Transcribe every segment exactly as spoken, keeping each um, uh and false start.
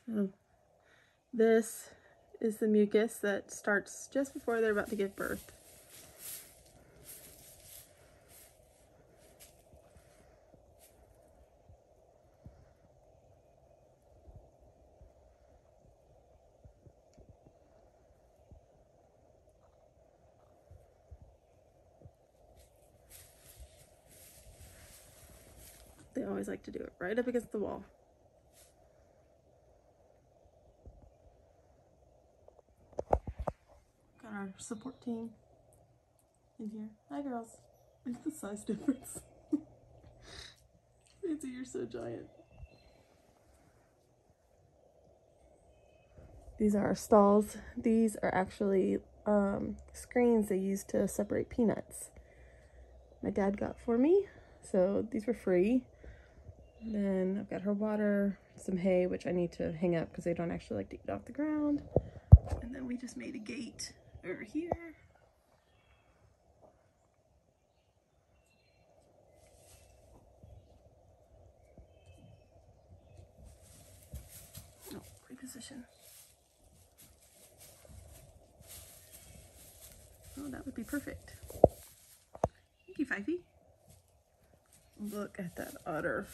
So this is the mucus that starts just before they're about to give birth. They always like to do it right up against the wall. Got our support team in here. Hi girls. Look at the size difference. Fancy, you're so giant. These are our stalls. These are actually um, screens they use to separate peanuts. My dad got for me, so these were free. And then I've got her water, some hay, which I need to hang up because they don't actually like to eat off the ground. And then we just made a gate over here. Oh, reposition. Oh, that would be perfect. Thank you, Fifey. Look at that udder.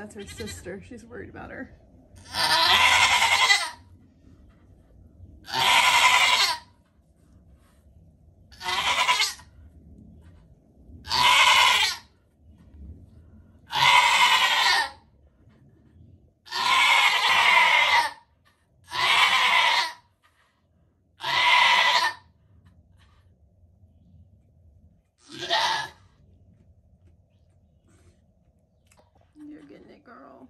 That's her sister. She's worried about her. You're getting it, girl.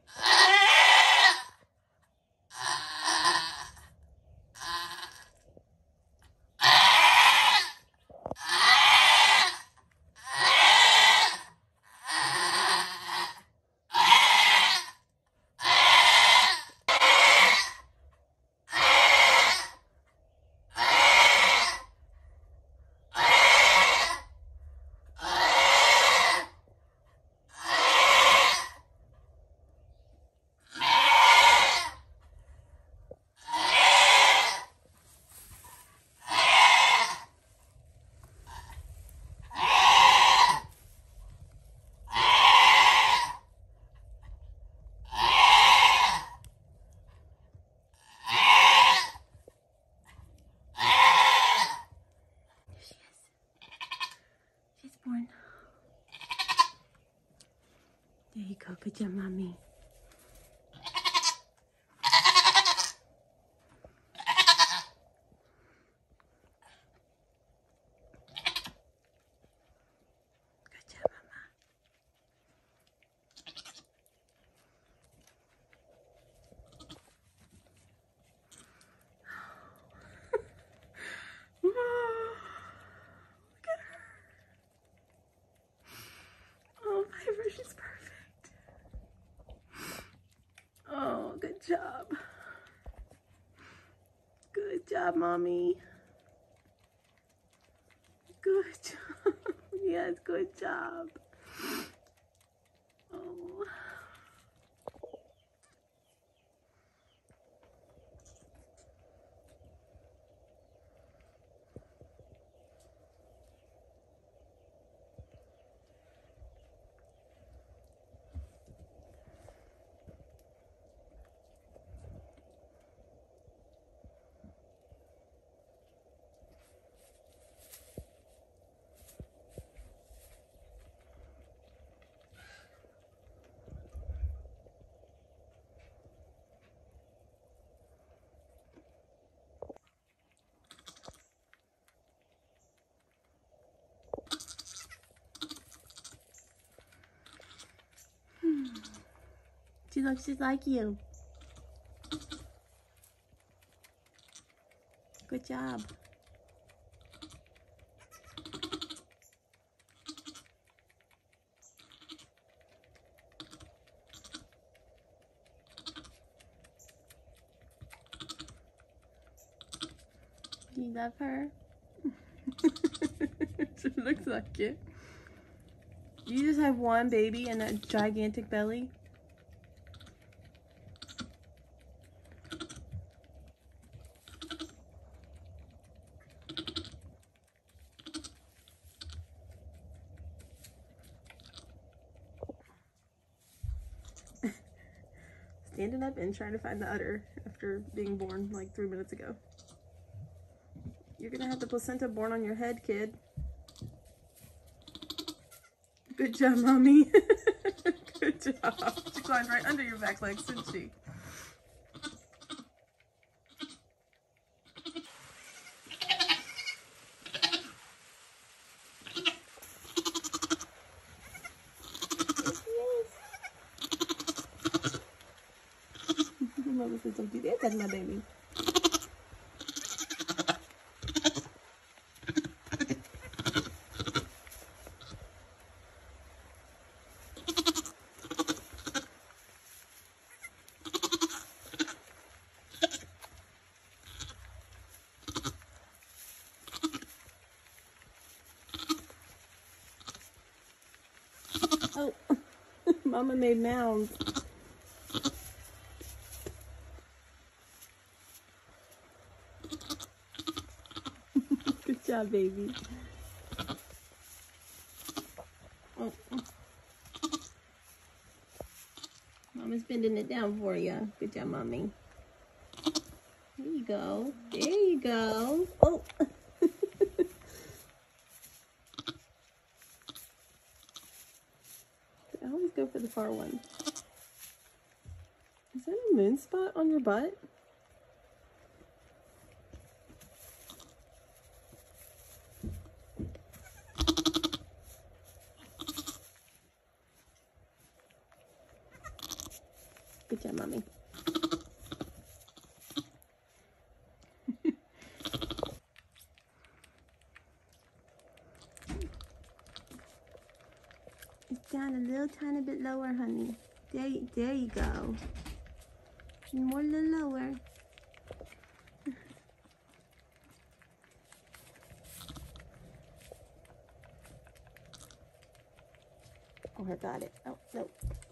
Born. There you go. Good job, mommy. Good job, mama. She's perfect. Oh, good job. Good job, mommy. Good job. Yes, good job. Oh. She looks just like you. Good job. Do you love her? She looks like it. You just have one baby and that gigantic belly? Standing up and trying to find the udder after being born like three minutes ago. You're gonna have the placenta born on your head, kid. Good job, mommy. Good job. She climbed right under your back legs, didn't she? Mama said something there, that's my baby. Oh, Mama made mounds. Good job, baby. Oh, oh. Daddy's bending it down for you. Good job, Mommy. There you go. There you go. Oh. I always go for the far one. Is that a moon spot on your butt? Good job, Mommy. It's down a little tiny bit lower, honey. There, there you go. More, a little lower. Oh, I got it. Oh, no.